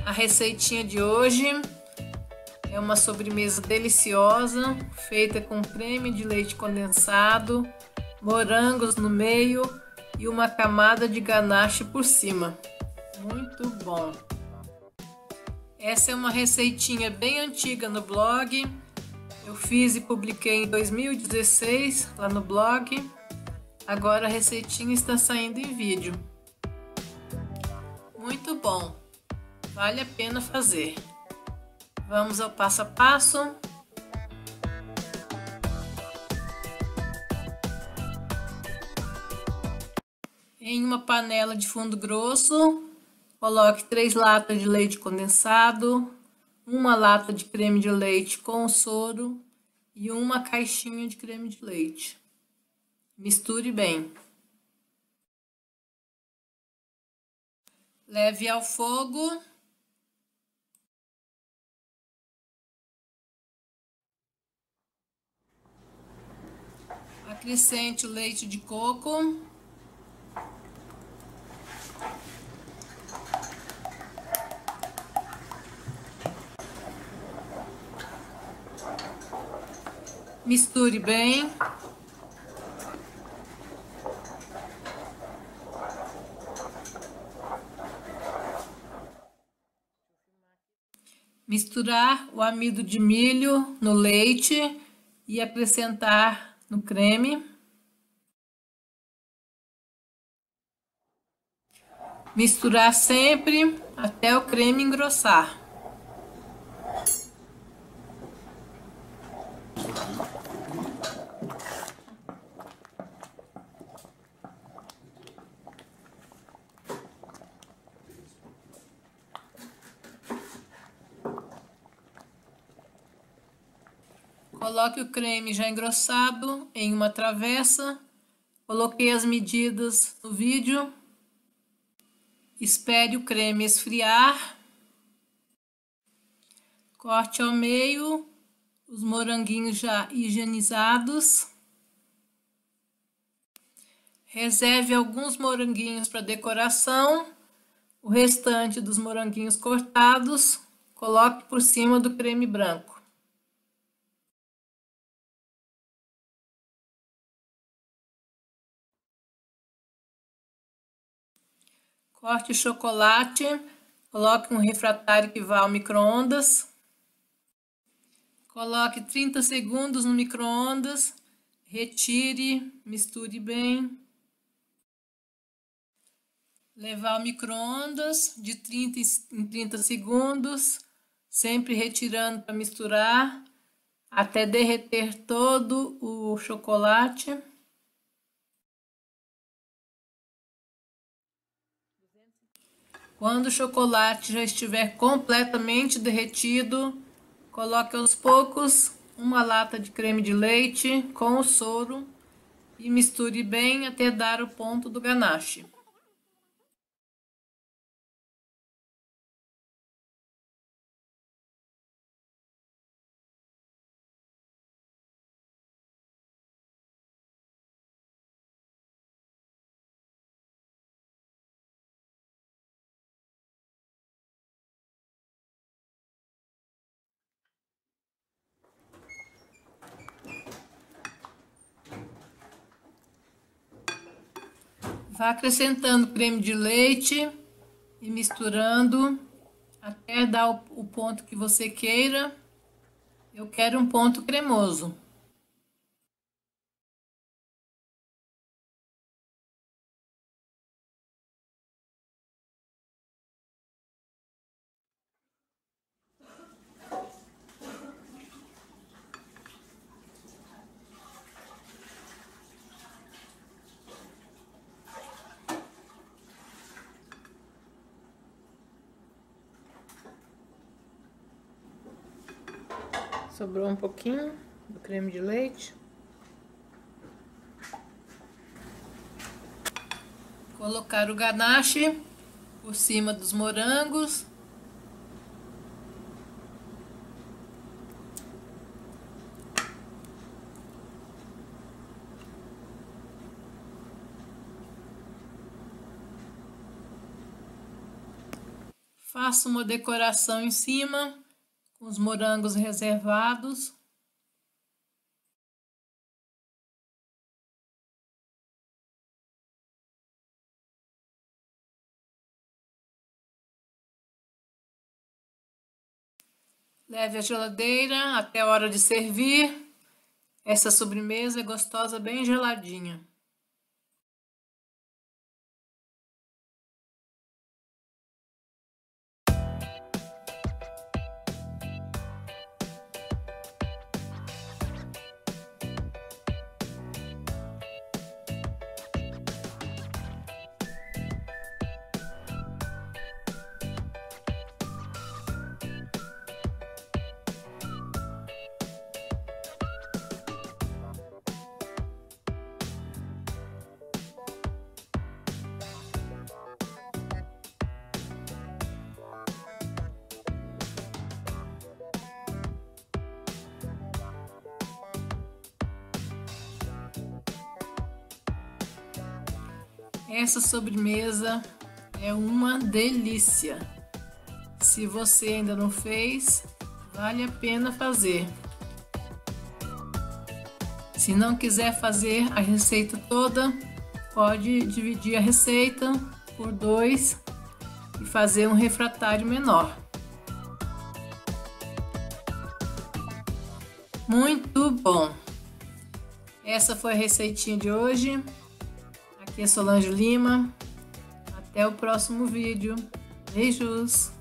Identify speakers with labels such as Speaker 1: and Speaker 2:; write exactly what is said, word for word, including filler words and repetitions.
Speaker 1: A receitinha de hoje é uma sobremesa deliciosa, feita com creme de leite condensado, morangos no meio e uma camada de ganache por cima. Muito bom! Essa é uma receitinha bem antiga no blog. Eu fiz e publiquei em dois mil e dezesseis lá no blog. Agora a receitinha está saindo em vídeo. Muito bom! Vale a pena fazer. Vamos ao passo a passo. Em uma panela de fundo grosso, coloque três latas de leite condensado, uma lata de creme de leite com soro e uma caixinha de creme de leite. Misture bem. Leve ao fogo. Acrescente o leite de coco. Misture bem. Misturar o amido de milho no leite e acrescentar no creme. Misturar sempre até o creme engrossar. Coloque o creme já engrossado em uma travessa. Coloquei as medidas no vídeo. Espere o creme esfriar. Corte ao meio os moranguinhos já higienizados. Reserve alguns moranguinhos para decoração. O restante dos moranguinhos cortados, coloque por cima do creme branco. Corte o chocolate, coloque um refratário que vá ao micro-ondas. Coloque trinta segundos no micro-ondas, retire, misture bem. Levar ao micro-ondas de trinta em trinta segundos, sempre retirando para misturar, até derreter todo o chocolate. Quando o chocolate já estiver completamente derretido, coloque aos poucos uma lata de creme de leite com o soro e misture bem até dar o ponto do ganache. Vá acrescentando creme de leite e misturando até dar o ponto que você queira. Eu quero um ponto cremoso. Sobrou um pouquinho do creme de leite. Colocar o ganache por cima dos morangos. Faço uma decoração em cima com os morangos reservados. Leve à geladeira até a hora de servir. Essa sobremesa é gostosa, bem geladinha. Essa sobremesa é uma delícia. Se você ainda não fez, vale a pena fazer. Se não quiser fazer a receita toda, pode dividir a receita por dois e fazer um refratário menor. Muito bom! Essa foi a receitinha de hoje. Aqui é Solange Lima. Até o próximo vídeo. Beijos!